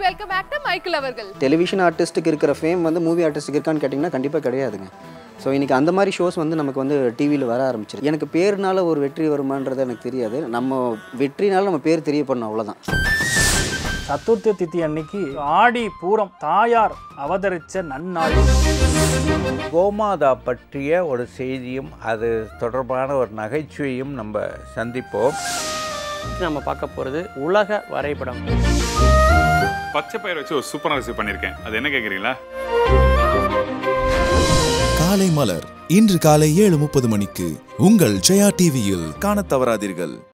Welcome back to Michael அவர்கள். Television ஆர்டிஸ்ட்டுக்கு இருக்கிற ஃபேம் வந்து மூவி ஆர்டிஸ்ட்டுக்கு இருக்கான்னு கேட்டிங்கன்னா கண்டிப்பாக கிடையாதுங்க. ஸோ இன்றைக்கி அந்த மாதிரி ஷோஸ் வந்து நமக்கு வந்து டிவியில் வர ஆரம்பிச்சிருக்கு. எனக்கு பேருனால ஒரு வெற்றி வருமானது எனக்கு தெரியாது. நம்ம வெற்றினால நம்ம பேர் தெரியப்படணும், அவ்வளோதான். சதுர்த்தி திதி அன்னைக்கு ஆடி பூரம் தாயார் அவதரித்த நன்னாள். கோமாதா பற்றிய ஒரு செய்தியும் அது தொடர்பான ஒரு நகைச்சுவையும் நம்ம சந்திப்போம். நம்ம பார்க்க போகிறது உலக வரைபடம். பச்சை பயிர் வச்சு ஒரு சூப்பராக ரெசிபி பண்ணியிருக்கேன். அது என்ன கேட்குறீங்களா? காலை மலர் இன்று காலை 7:30 மணிக்கு உங்கள் ஜெயா டிவியில் காணத் தவறாதீர்கள்.